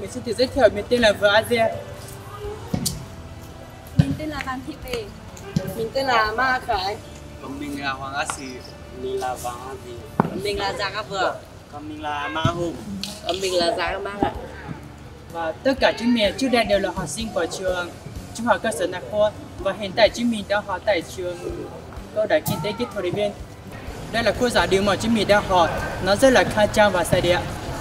Mình xin tự giới thiệu, mình tên là Vừa Asia. Mình tên là Văn Thị Về. Mình tên là Ma Khải. Còn mình là Hoàng Á Sì. Mình là Vàng Á Sì. Mình là Giang Á Vừa. Còn mình là Ma Hùng. Còn mình là Giang Á Mang ạ. Và tất cả chúng mình trước đây đều là học sinh của trường Trung học cơ sở Nạc Khoa. Và hiện tại chúng mình đang học tại trường Cao đẳng Kinh tế Kỹ thuật Điện Biên. Đây là cô giáo điều mà chúng mình đang học, nó rất là khang trang và sạch đẹp.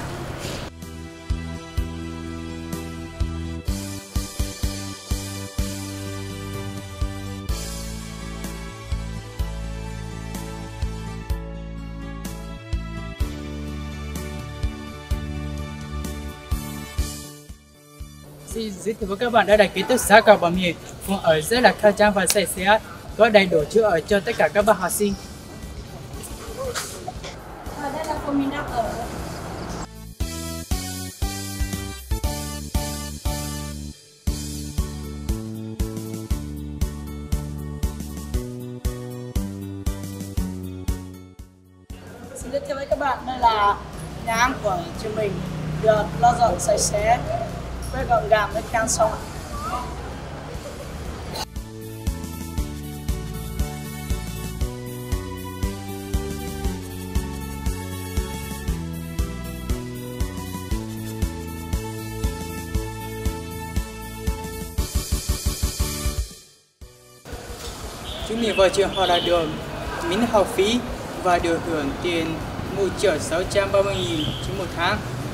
Xin giới thiệu với các bạn, đây là ký túc xá của bọn mình, phòng ở rất là khang trang và sạch sẽ, có đầy đủ chỗ ở cho tất cả các bạn học sinh. Và đây là phòng mình đang ở. Xin giới thiệu với các bạn, đây là nhà ăn của trường mình, được lau dọn sạch sẽ, với gọn gàng với can sông. Chúng mình vào trường họ là được miễn học phí và được hưởng tiền 1.630.000 trên một tháng.